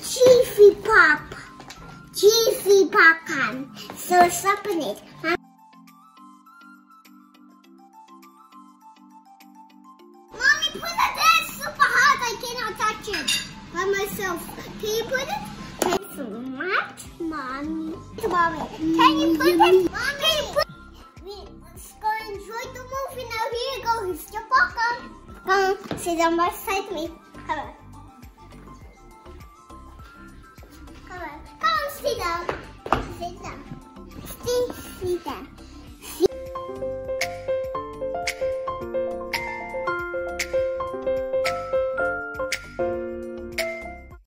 Jiffy Pop. Jiffy Popcorn. So open it. Mommy, put it there. It's super hard. I cannot touch it by myself. Can you put it? Thanks so much, Mommy. Mommy, can you put it? Mommy, can you put it? Let's go enjoy the movie now. Here you go. Here's your popcorn. Come, sit down beside me. Come on. Come on. Come on, sit down. Sit down. Sit down.